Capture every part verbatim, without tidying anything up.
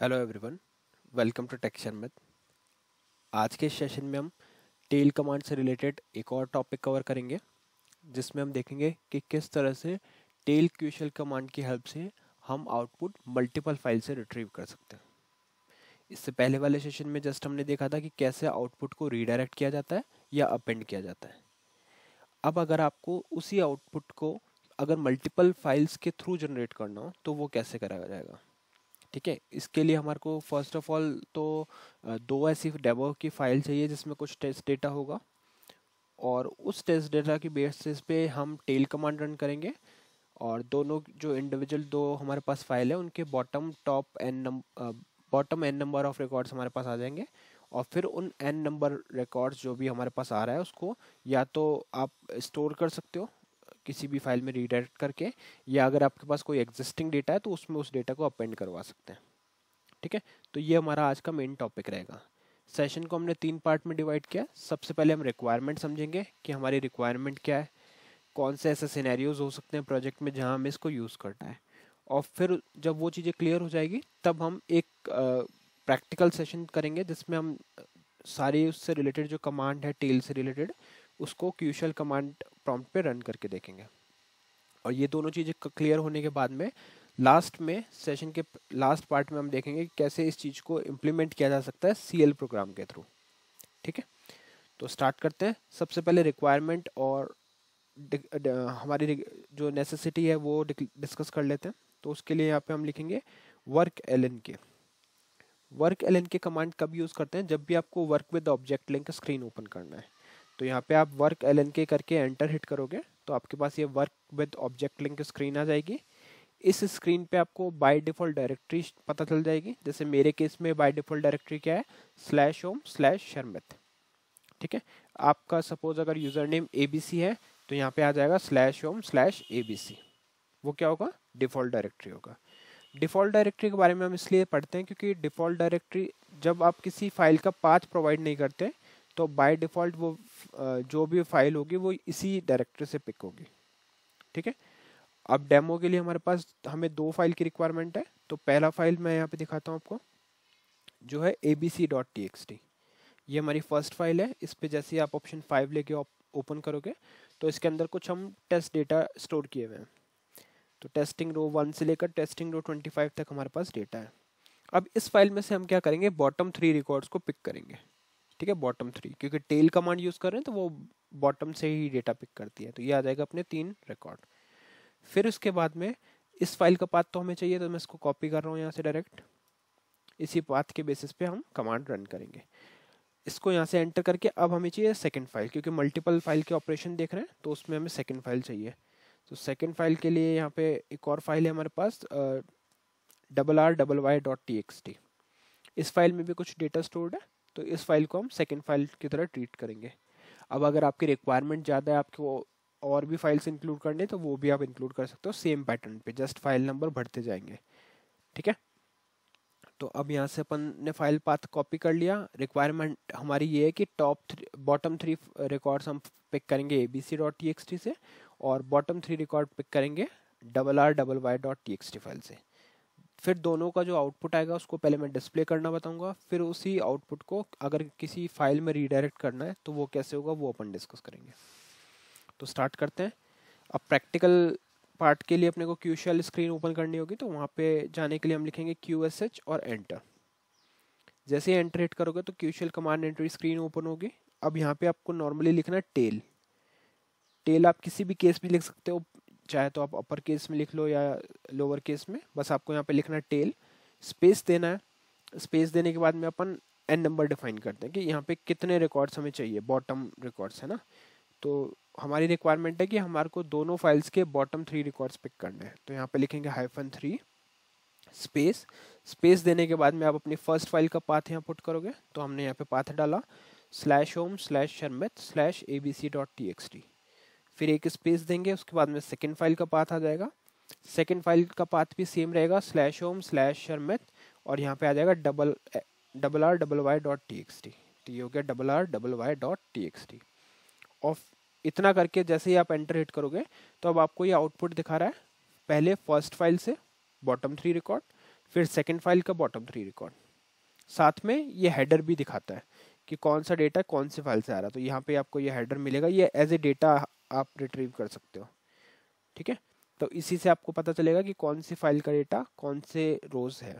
Hello everyone, welcome to tech Sharmit. आज के session में हम टेल कमांड से रिलेटेड एक और टॉपिक कवर करेंगे, जिसमें हम देखेंगे कि किस तरह से टेल क्यूशल कमांड की हेल्प से हम आउटपुट मल्टीपल फाइल से रिट्रीव कर सकते हैं। इससे पहले वाले सेशन में जस्ट हमने देखा था कि कैसे आउटपुट को रीडायरेक्ट किया जाता है या अपेंड किया जाता है। अब अगर आपको उसी आउटपुट को अगर मल्टीपल फाइल्स के थ्रू जनरेट करना हो तो वो कैसे करा जाएगा। ठीक है, इसके लिए हमारे को फर्स्ट ऑफ ऑल तो अ, दो ऐसी डेमो की फाइल चाहिए जिसमें कुछ टेस्ट डेटा होगा, और उस टेस्ट डेटा की बेसिस पे हम टेल कमांड रन करेंगे। और दोनों जो इंडिविजुअल दो हमारे पास फाइल है उनके bottom top N bottom N number of records हमारे पास आ जाएंगे, और फिर उन एन नंबर रिकॉर्ड्स जो भी हमारे पास आ रहा है उसको या तो आप स्टोर कर सकते हो किसी भी फाइल में रीडायरेक्ट करके, या अगर आपके पास कोई एग्जिस्टिंग डेटा है तो उसमें उस डेटा को अपेंड करवा सकते हैं। ठीक है, तो ये हमारा आज का मेन टॉपिक रहेगा। सेशन को हमने तीन पार्ट में डिवाइड किया। सबसे पहले हम रिक्वायरमेंट समझेंगे कि हमारी रिक्वायरमेंट क्या है, कौन से ऐसे सिनेरियोज हो सकते हैं प्रोजेक्ट में जहां हमें इसको यूज़ करना है, और फिर जब वो चीज़ें क्लियर हो जाएगी तब हम एक प्रैक्टिकल सेशन करेंगे जिसमें हम सारी उससे रिलेटेड जो कमांड है टेल से रिलेटेड उसको क्यूशल कमांड प्रॉम्प्ट पे रन करके देखेंगे। और ये दोनों चीज़ें क्लियर होने के बाद में लास्ट में सेशन के लास्ट पार्ट में हम देखेंगे कि कैसे इस चीज़ को इम्प्लीमेंट किया जा सकता है सी एल प्रोग्राम के थ्रू। ठीक है, तो स्टार्ट करते हैं। सबसे पहले रिक्वायरमेंट और डिक- ड- हमारी जो नेसेसिटी है वो डिस्कस कर लेते हैं। तो उसके लिए यहाँ पे हम लिखेंगे work L N K. Work L N K command कब यूज़ करते हैं? जब भी आपको work with object link screen open करना है। तो यहाँ पे आप वर्क एल एन के करके एंटर हिट करोगे तो आपके पास ये work with object link screen आ जाएगी। इस स्क्रीन पे आपको बाय डिफ़ॉल्ट डायरेक्टरी पता चल जाएगी। जैसे मेरे केस में बाय डिफ़ॉल्ट डायरेक्टरी क्या है, स्लैश होम स्लैश शर्मित। ठीक है, आपका सपोज अगर user name A B C है तो यहाँ पे आ जाएगा slash home slash A B C. वो क्या होगा? डिफ़ॉल्ट डायरेक्टरी होगा। डिफ़ॉल्ट डायरेक्टरी के बारे में हम इसलिए पढ़ते हैं क्योंकि डिफ़ॉल्ट डायरेक्टरी जब आप किसी फाइल का पाथ प्रोवाइड नहीं करते तो बाय डिफ़ॉल्ट वो जो भी फाइल होगी वो इसी डायरेक्टरी से पिक होगी। ठीक है, अब डेमो के लिए हमारे पास हमें दो फाइल की रिक्वायरमेंट है। तो पहला फाइल मैं यहाँ पे दिखाता हूँ आपको, जो है A B C dot T X T. ये हमारी फर्स्ट फाइल है। इस पे जैसे ही आप ऑप्शन फाइव लेके ओपन करोगे तो इसके अंदर कुछ हम टेस्ट डेटा स्टोर किए हुए हैं। तो टेस्टिंग रो वन से लेकर टेस्टिंग रो ट्वेंटी फाइव तक हमारे पास डेटा है। अब इस फाइल में से हम क्या करेंगे, बॉटम थ्री रिकॉर्ड्स को पिक करेंगे। ठीक है, बॉटम थ्री, क्योंकि टेल कमांड यूज़ कर रहे हैं तो वो बॉटम से ही डेटा पिक करती है। तो ये आ जाएगा अपने तीन रिकॉर्ड। फिर उसके बाद में इस फाइल का पाथ तो हमें चाहिए, तो मैं इसको कॉपी कर रहा हूँ यहाँ से डायरेक्ट। इसी पाथ के बेसिस पे हम कमांड रन करेंगे। इसको यहाँ से एंटर करके अब हमें चाहिए सेकंड फाइल, क्योंकि मल्टीपल फाइल के ऑपरेशन देख रहे हैं तो उसमें हमें सेकंड फाइल चाहिए। तो सेकंड फाइल के लिए यहाँ पे एक और फाइल है हमारे पास, double R double Y dot T X T. इस फाइल में भी कुछ डेटा स्टोर्ड है, तो इस फाइल को हम सेकंड फाइल की तरह ट्रीट करेंगे। अब अगर आपकी रिक्वायरमेंट ज़्यादा है, आपको और भी फाइल्स इंक्लूड करने, तो वो भी आप इंक्लूड कर सकते हो सेम पैटर्न पे, जस्ट फाइल नंबर बढ़ते जाएंगे। ठीक है, तो अब यहाँ से अपन ने फाइल पाथ कॉपी कर लिया। रिक्वायरमेंट हमारी ये है कि top three bottom three records हम पिक करेंगे A B C dot T X T से, और बॉटम थ्री रिकॉर्ड पिक करेंगे double R double Y dot T X T file से। फिर दोनों का जो आउटपुट आएगा उसको पहले मैं डिस्प्ले करना बताऊंगा, फिर उसी आउटपुट को अगर किसी फाइल में रीडायरेक्ट करना है तो वो कैसे होगा वो अपन डिस्कस करेंगे। तो स्टार्ट करते हैं। अब प्रैक्टिकल पार्ट के लिए अपने को क्यूशल स्क्रीन ओपन करनी होगी, तो वहाँ पे जाने के लिए हम लिखेंगे क्यू एस एच और एंटर। जैसे ही एंटर हिट करोगे तो Qshell command entry screen open होगी। अब यहाँ पे आपको नॉर्मली लिखना है टेल। टेल आप किसी भी केस में लिख सकते हो, चाहे तो आप अपर केस में लिख लो या लोअर केस में, बस आपको यहाँ पे लिखना है टेल। स्पेस देना है। स्पेस देने के बाद में अपन एन नंबर डिफाइन करते हैं कि यहाँ पे कितने रिकॉर्ड्स हमें चाहिए, बॉटम रिकॉर्ड्स है ना। तो हमारी रिक्वायरमेंट है कि हमारे को दोनों फाइल्स के बॉटम थ्री रिकॉर्ड्स पिक करने हैं। तो यहाँ पे लिखेंगे हाइफन थ्री स्पेस। स्पेस देने के बाद में आप अपनी फर्स्ट फाइल का पाथ यहाँ पुट करोगे। तो हमने यहाँ पे पाथ डाला slash home slash Sharmit slash A B C dot T X T. फिर एक स्पेस देंगे, उसके बाद में सेकेंड फाइल का पाथ आ जाएगा। सेकेंड फाइल का पाथ भी सेम रहेगा, स्लैश होम स्लैश शर्मित, और यहाँ पे आ जाएगा double double R double Y dot T X T. तो ये हो गया double R double Y dot T X T. और इतना करके जैसे ही आप एंटर हिट करोगे तो अब आपको ये आउटपुट दिखा रहा है, पहले फर्स्ट फाइल से बॉटम थ्री रिकॉर्ड, फिर सेकंड फाइल का बॉटम थ्री रिकॉर्ड, साथ में ये हेडर भी दिखाता है कि कौन सा डेटा कौन सी फाइल से आ रहा है। तो यहाँ पे आपको ये हेडर मिलेगा, ये एज ए डेटा आप रिट्रीव कर सकते हो, ठीक है। तो इसी से आपको पता चलेगा कि कौन सी फाइल का डेटा कौन से रोज है।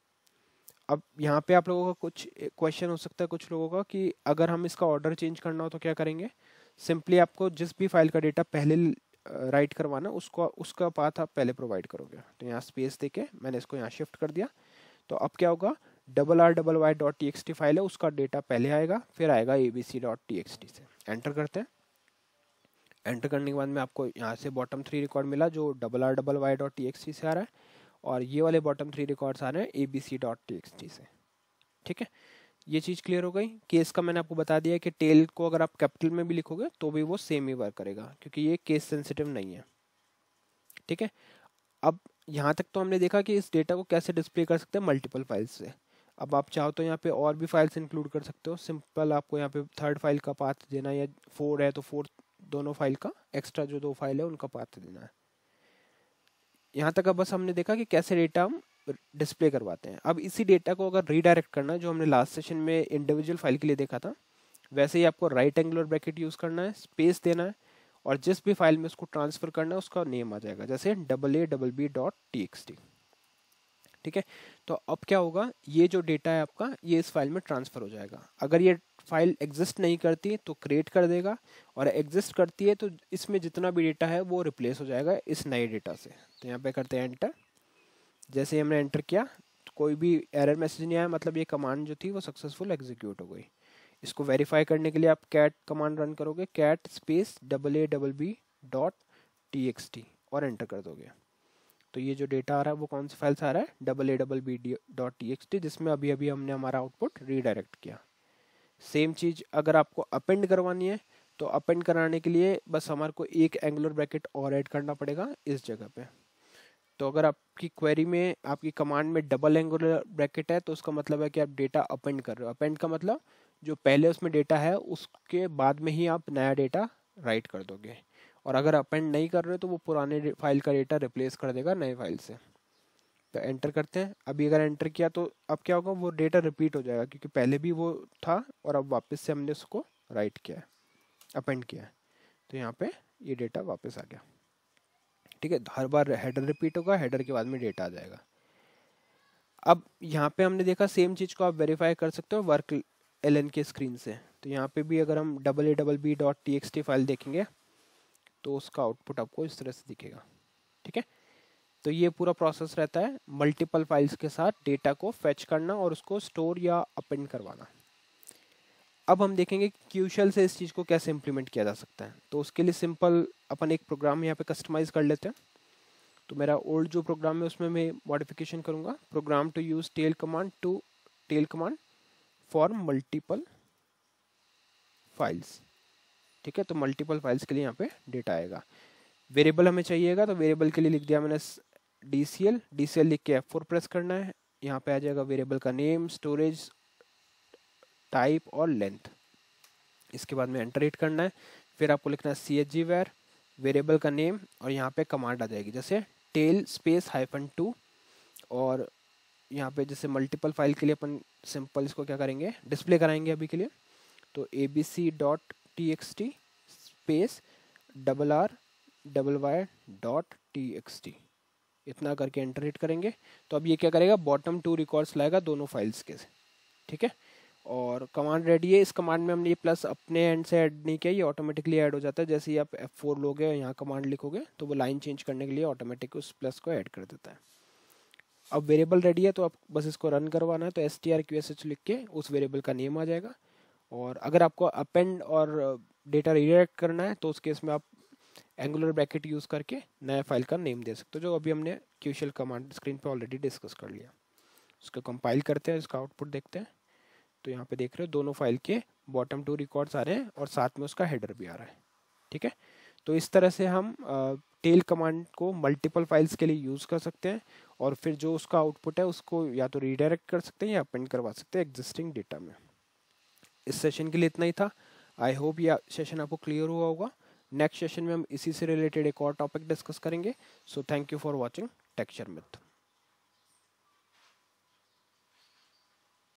अब यहाँ पे आप लोगों का कुछ क्वेश्चन हो सकता है कुछ लोगों का कि अगर हम इसका ऑर्डर चेंज करना हो तो क्या करेंगे। सिंपली आपको जिस भी फाइल का डेटा पहले राइट करवाना उसको उसका पाथ आप पहले प्रोवाइड करोगे। तो यहाँ स्पेस देके मैंने इसको यहाँ शिफ्ट कर दिया। तो अब क्या होगा, double R double Y dot T X T file है उसका डेटा पहले आएगा, फिर आएगा A B C dot T X T से। एंटर करते हैं। एंटर करने के बाद में आपको यहाँ से बॉटम थ्री रिकॉर्ड मिला जो double R double Y dot T X T से आ रहा है, और ये वाले बॉटम थ्री रिकॉर्ड्स आ रहे हैं A B C dot T X T से, ठीक है। ये चीज़ क्लियर हो गई। केस का मैंने आपको बता दिया है कि टेल को अगर आप कैपिटल में भी लिखोगे तो भी वो सेम ही वर्क करेगा क्योंकि ये केस सेंसिटिव नहीं है, ठीक है। अब यहाँ तक तो हमने देखा कि इस डेटा को कैसे डिस्प्ले कर सकते हैं मल्टीपल फाइल्स से। अब आप चाहो तो यहाँ पे और भी फाइल्स इंक्लूड कर सकते हो। सिंपल आपको यहाँ पे थर्ड फाइल का पाथ देना है, या फोर है तो फोर दोनों फाइल का एक्स्ट्रा जो दो फाइल है उनका पाथ देना है। यहाँ तक अब बस हमने देखा कि कैसे डेटा हम डिस्प्ले करवाते हैं। अब इसी डेटा को अगर रीडायरेक्ट करना है, जो हमने लास्ट सेशन में इंडिविजुअल फाइल के लिए देखा था, वैसे ही आपको राइट एंगुलर ब्रैकेट यूज करना है, स्पेस देना है, और जिस भी फाइल में उसको ट्रांसफर करना है उसका नेम आ जाएगा, जैसे double A double B dot T X T, ठीक है। तो अब क्या होगा, ये जो डेटा है आपका ये इस फाइल में ट्रांसफर हो जाएगा। अगर ये फाइल एग्जिस्ट नहीं करती तो क्रिएट कर देगा, और एग्जिस्ट करती है तो इसमें जितना भी डेटा है वो रिप्लेस हो जाएगा इस नए डेटा से। तो यहाँ पे करते हैं एंटर। जैसे ही हमने एंटर किया तो कोई भी एरर मैसेज नहीं आया, मतलब ये कमांड जो थी वो सक्सेसफुल एग्जीक्यूट हो गई। इसको वेरीफाई करने के लिए आप कैट कमांड रन करोगे, cat space double A double B dot T X T, और एंटर कर दोगे। तो ये जो डेटा आ रहा है वो कौन सी फाइल से आ रहा है, double A double B dot T X T, जिसमें अभी अभी हमने हमारा आउटपुट रीडायरेक्ट किया। सेम चीज़ अगर आपको अपेंड करवानी है तो अपेंड कराने के लिए बस हमारे को एक एंगुलर ब्रैकेट और ऐड करना पड़ेगा इस जगह पे। तो अगर आपकी क्वेरी में आपकी कमांड में डबल एंगुलर ब्रैकेट है तो उसका मतलब है कि आप डेटा अपेंड कर रहे हो। अपेंड का मतलब जो पहले उसमें डेटा है उसके बाद में ही आप नया डेटा राइट कर दोगे, और अगर अपेंड नहीं कर रहे हो तो वो पुराने फाइल का डेटा रिप्लेस कर देगा नए फाइल से। तो एंटर करते हैं। अभी अगर एंटर किया तो अब क्या होगा, वो डेटा रिपीट हो जाएगा क्योंकि पहले भी वो था और अब वापस से हमने उसको राइट किया है, अपेंड किया है। तो यहाँ पे ये डेटा वापस आ गया, ठीक है। हर बार हेडर रिपीट होगा, हेडर के बाद में डेटा आ जाएगा। अब यहाँ पे हमने देखा सेम चीज़ को आप वेरीफाई कर सकते हो वर्क एल के स्क्रीन से। तो यहाँ पे भी अगर हम double A double B dot T X T file देखेंगे तो उसका आउटपुट आपको इस तरह से दिखेगा, ठीक है। तो ये पूरा प्रोसेस रहता है मल्टीपल फाइल्स के साथ डेटा को फेच करना और उसको स्टोर या अपेंड करवाना। अब हम देखेंगे क्यूशल से इस चीज़ को कैसे इम्प्लीमेंट किया जा सकता है। तो उसके लिए सिंपल अपन एक प्रोग्राम यहाँ पे कस्टमाइज कर लेते हैं। तो मेरा ओल्ड जो प्रोग्राम है उसमें मैं मॉडिफिकेशन करूँगा, program to use tail command to tail command for multiple files, ठीक है। तो मल्टीपल फाइल्स के लिए यहाँ पे डेटा आएगा। वेरिएबल हमें चाहिएगा तो वेरिएबल के लिए लिख दिया मैंने D C L, D C L लिख के एफ फोर प्रेस करना है। यहाँ पे आ जाएगा वेरिएबल का नेम, स्टोरेज टाइप और लेंथ। इसके बाद में एंटर हिट करना है। फिर आपको लिखना है C H G var variable का नेम, और यहाँ पे कमांड आ जाएगी जैसे टेल स्पेस हाइफन टू, और यहाँ पे जैसे मल्टीपल फाइल के लिए अपन सिंपल इसको क्या करेंगे, डिस्प्ले कराएंगे अभी के लिए। तो A B C dot T X T space double R double Y dot T X T, इतना करके एंटर हिट करेंगे। तो अब ये क्या करेगा, बॉटम टू रिकॉर्ड्स लाएगा दोनों फाइल्स के, ठीक है। और कमांड रेडी है। इस कमांड में हमने ये प्लस अपने एंड से ऐड नहीं किया, ये ऑटोमेटिकली ऐड हो जाता है। जैसे ही आप एफ फोर लोगे यहाँ कमांड लिखोगे तो वो लाइन चेंज करने के लिए ऑटोमेटिक उस प्लस को ऐड कर देता है। अब वेरिएबल रेडी है तो आप बस इसको रन करवाना है। तो S T R Q S H लिख के उस वेरिएबल का नेम आ जाएगा। और अगर आपको अपेंड और डेटा रीडायरेक्ट करना है तो उस केस में आप एंगुलर ब्रैकेट यूज़ करके नया फाइल का नेम दे सकते हो, जो अभी हमने क्यूशल कमांड स्क्रीन पे ऑलरेडी डिस्कस कर लिया। उसको कंपाइल करते हैं, इसका आउटपुट देखते हैं। तो यहाँ पे देख रहे हो दोनों फाइल के बॉटम टू रिकॉर्ड्स आ रहे हैं और साथ में उसका हेडर भी आ रहा है, ठीक है। तो इस तरह से हम टेल कमांड को मल्टीपल फाइल्स के लिए यूज़ कर सकते हैं, और फिर जो उसका आउटपुट है उसको या तो रीडायरेक्ट कर सकते हैं या अपेंड करवा सकते हैं एग्जिस्टिंग डेटा में। इस सेशन के लिए इतना ही था। आई होप ये सेशन आपको क्लियर हुआ होगा। नेक्स्ट सेशन में हम इसी से रिलेटेड एक और टॉपिक डिस्कस करेंगे। So thank you for watching टेक्सचर मिथ।